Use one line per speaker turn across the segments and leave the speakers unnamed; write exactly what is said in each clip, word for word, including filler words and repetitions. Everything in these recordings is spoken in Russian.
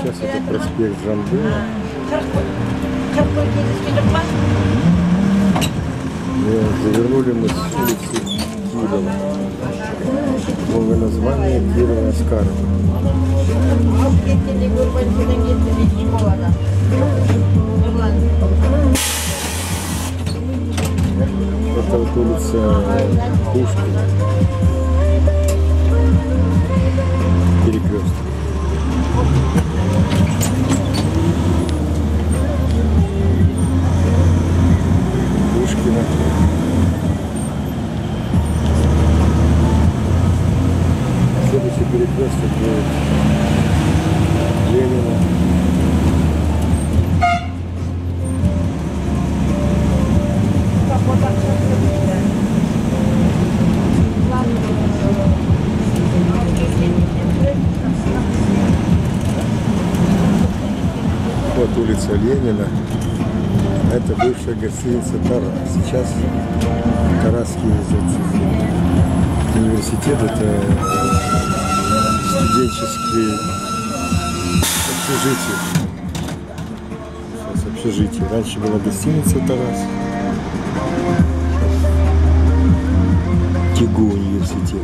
Сейчас это проспект Жамбыла. Завернули мы с улицы Кирова. Новое название Кирова-Аскарова. Это вот улица Пушкина. Перекресток. Пушкина. Следующий перекресток будет Ленина. Вот улица Ленина. Это бывшая гостиница Тарас. Сейчас Тарасский университет, это студенческие общежития. Сейчас общежитие. Раньше была гостиница Тарас. КИГУ университет.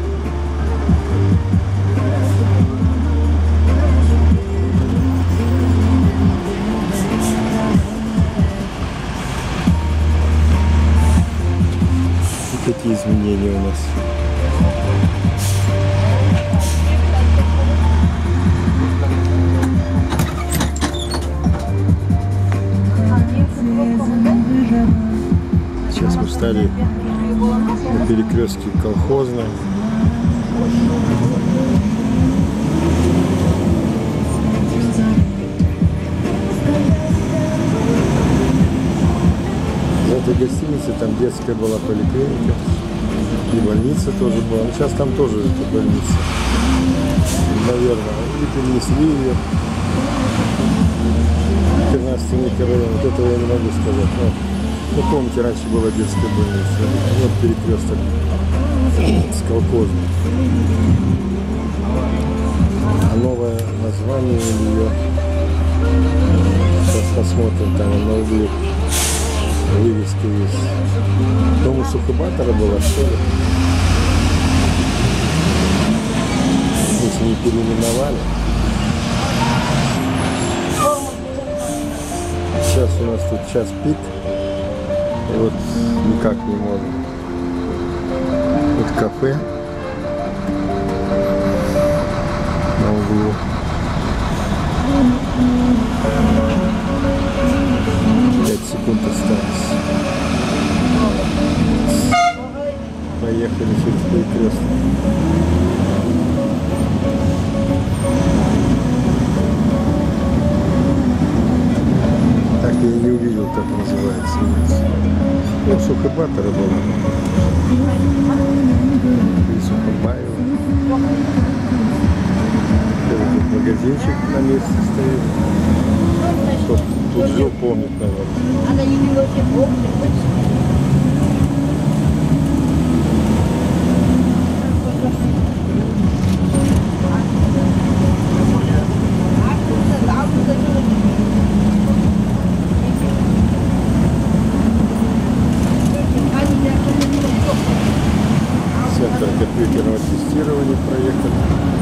Какие изменения у нас? Сейчас мы встали на перекрестке Колхозной. В этой гостинице там детская была поликлиника, и больница тоже была. Ну, сейчас там тоже эта больница, наверное. И перенесли ее. тринадцатый микрорайон, вот этого я не могу сказать. Но, ну, помните, раньше была детская больница. Вот перекресток с Колхозной. А новое название у нее, сейчас посмотрим, там на углу вывеска есть. Дом Сухобатора была, что ли? Если не переименовали. Сейчас у нас тут час пик. И вот никак не можем. Вот кафе на углу. пять секунд осталось. Поехали через перекресток. Так я и не увидел, как называется улица. Вот Сухобатора была. И Сухобаева. Тут магазинчик на месте стоит. Кто тут жил, помнит, наверное. Центр компьютерного тестирования проектов.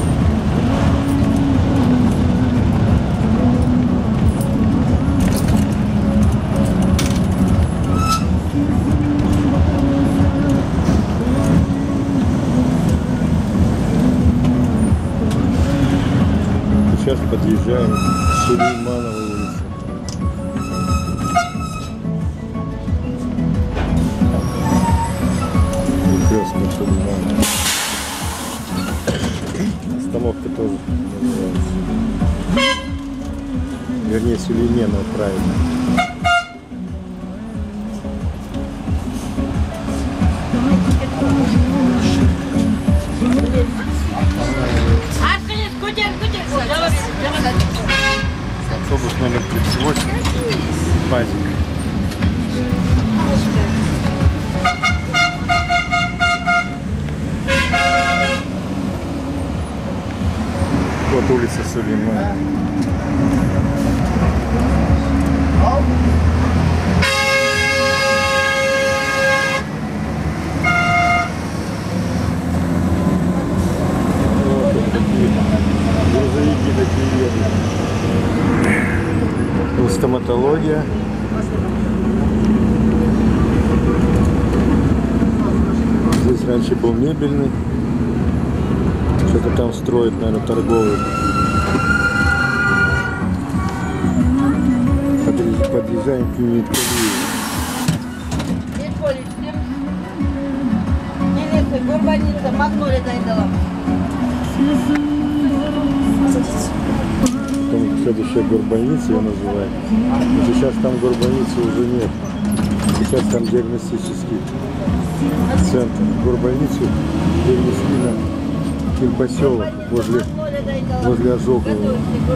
Сейчас подъезжаем к Сулеймановой улице. Перекресток Сулейманова. Остановка тоже называется. Вернее, Сулейменова, правильно. Автобус номер тридцать восемь, Базик. Вот улица Сулеймана. Вот такие грузовики такие едут. Стоматология. Здесь раньше был мебельный. Что-то там строят, наверное, торговые. Подъезжаем к Юниткалию.
Горбаница, Магнолия дала.
Потом следующая Горбаница ее называют. Но сейчас там Горбаницы уже нет. Сейчас там диагностический центр. Горбаницу перенесли на химпоселок возле, возле Ожогова.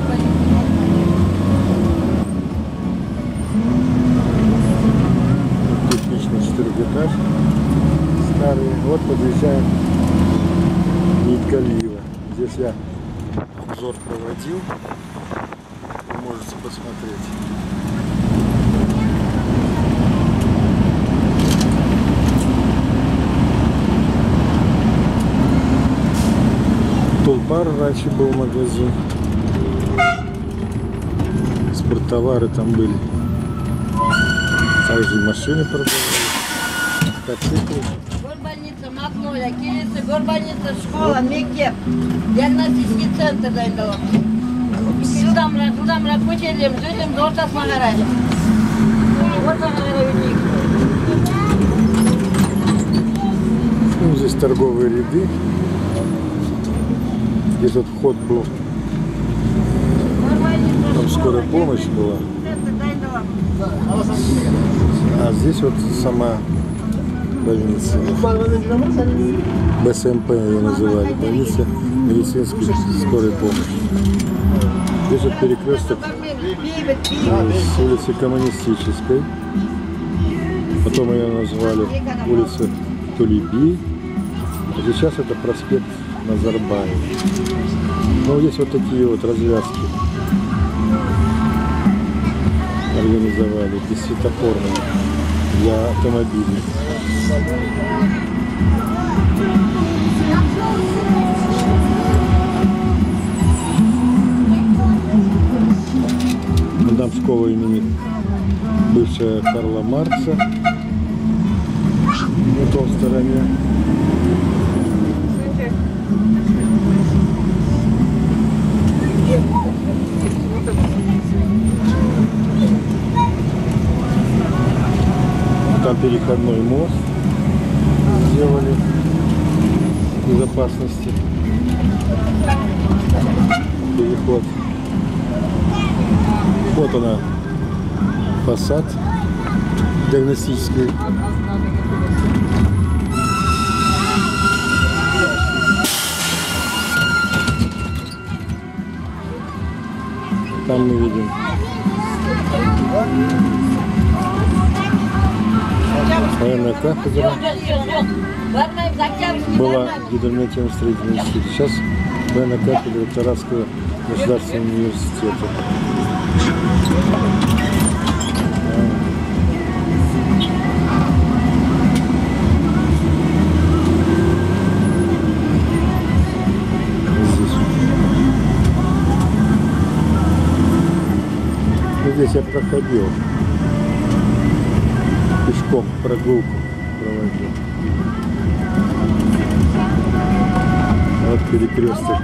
Техничный четырехэтаж старый. Вот подъезжаем к Юниткалиева. Здесь я обзор проводил. Вы можете посмотреть. Тулпар раньше был магазин. Спорттовары там были. Также машины продавали. Мотоциклы.
Горбаница, Магнолия, Кирица, Горбаница, школа, Мектеп. Диагностический центр дала. Сюдам, сюдам, рабочим, жителям, дорта с Магараем. Вот Магараевник.
Ну, здесь торговые ряды. Здесь вот вход был. Там скорая помощь была. А здесь вот сама больница. БСМП ее называли. Больница медицинской скорой помощи. Здесь вот перекресток с улицы Коммунистической. Потом ее назвали улица Тулеби. А сейчас это проспект Назарбаев. Ну, есть вот такие вот развязки. Организовали бессветофорные для автомобилей. Там школа имени бывшая Карла Маркса. На той стороне. Там переходной мост сделали безопасности. Переход. Вот она, фасад диагностический. Там мы видим военная кафедра. Была гидрометеорный строительный институт. Сейчас военная кафедра Тарасского государственного университета. Здесь я проходил, пешком прогулку проводил. Вот перекресток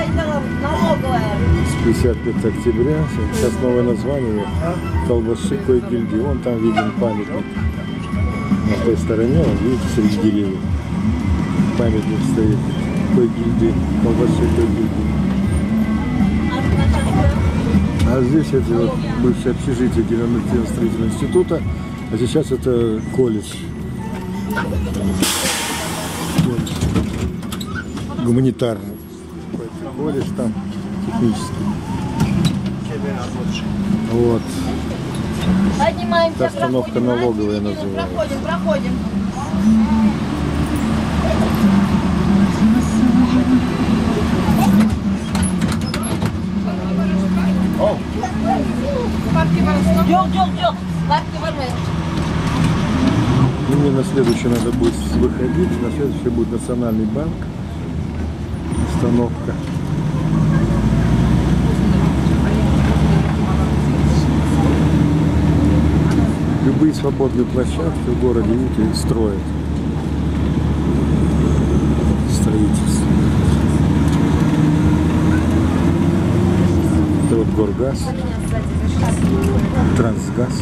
с пятьдесят пятого октября. Сейчас новое название колбасы Койгильды. Вон там виден памятник. На той стороне, вот, видите, среди деревьев памятник стоит Койгильды, колбасы Койгильды. А здесь это вот бывшее общежитие гидрометеорного строительного института, а сейчас это колледж. Гуманитарный. Колледж там технический. Вот.
Поднимаемся,
это остановка
проходим,
налоговая называется.
Проходим, проходим. Yok yok yok. Parkı var mı?
Ну, мне на следующий надо будет выходить. На следующий будет Национальный банк. Остановка. Любые свободные площадки в городе, видите, строят. Строительство. Это вот Горгаз, Трансгаз.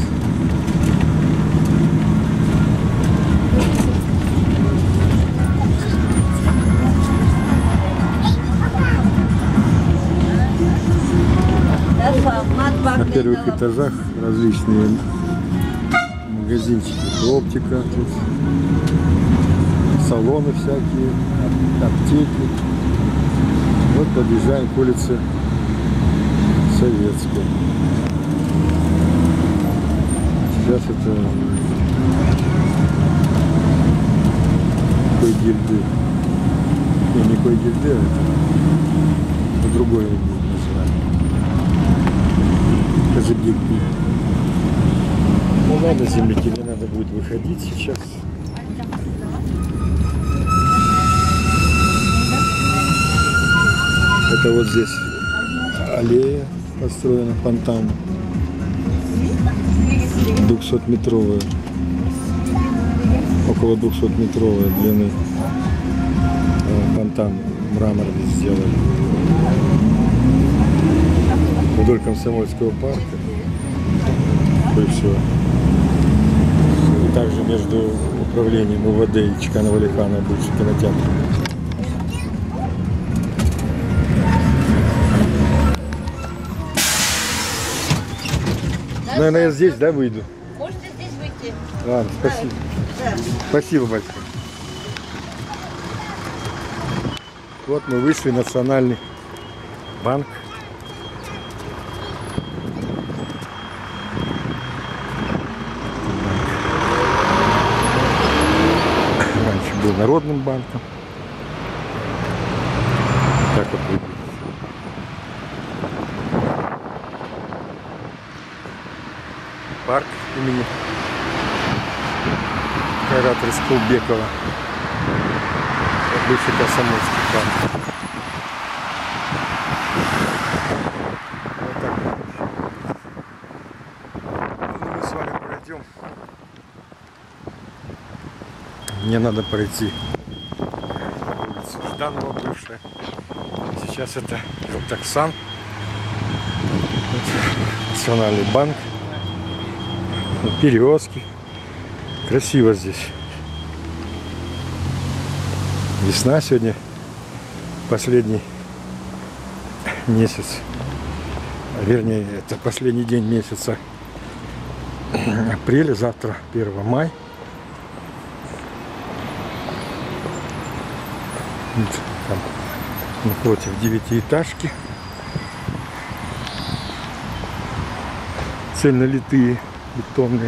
На первых этажах различные магазинчики, оптика, тут салоны всякие, аптеки. Вот подъезжаем к улице Советской. Сейчас это Койгильды. Не, не Койгильды, а это другое название. Казыбекби. Ну ладно, земляки, мне надо будет выходить сейчас. Это вот здесь аллея построена, фонтан. двухсотметровая. Около двухсотметровой длины. Фонтан мраморный сделали. Вдоль Комсомольского парка. Бывшего. Также между управлением УВД и Чканова-Лихана бывший кинотеатр. Наверное, я здесь, да, выйду?
Можете здесь выйти.
Ладно, спасибо.
Да.
Спасибо большое. Вот мы вышли, Национальный банк. Раньше был Народным банком. Так вот выглядит. Парк имени Кайрата Рыскалбекова. Бывший Комсомольский парк. Вот так. Ну, мы с вами пройдем. Мне надо пройти улицу Жданова бывшая. Сейчас это Элтаксан. Национальный банк. Перевозки. Красиво здесь. Весна сегодня, последний месяц, вернее, это последний день месяца апреля, завтра первое мая. Вот там напротив девятиэтажки, цельнолитые, бетонные,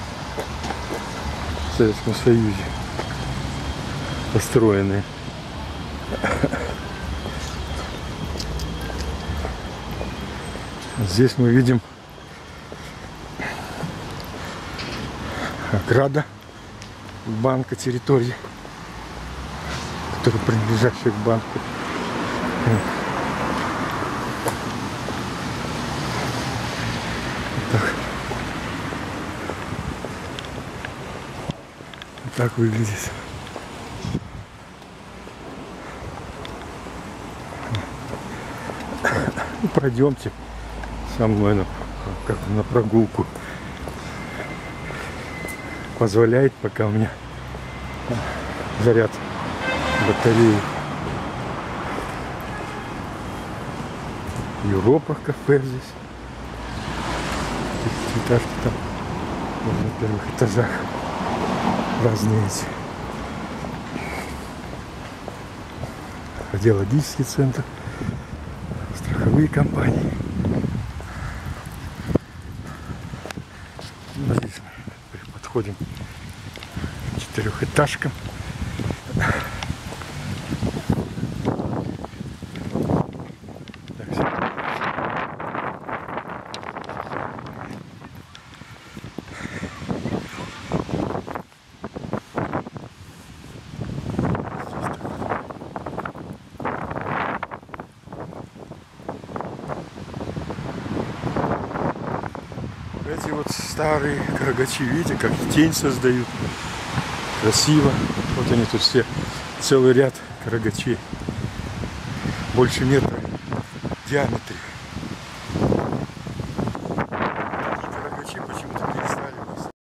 в Советском Союзе построенные. Здесь мы видим ограда банка, территории, которая принадлежащая к банку. Так, так выглядит. Пройдемте со мной на, как на прогулку. Позволяет, пока у меня заряд батареи. Европа, кафе здесь. Этажки там вот на первых этажах разные эти. Радиологический центр, страховые компании. Здесь мы подходим к четырехэтажкам. Так, эти вот старые карагачи, видите, как тень создают. Красиво. Вот они тут все, целый ряд карагачей. Больше метра в диаметре.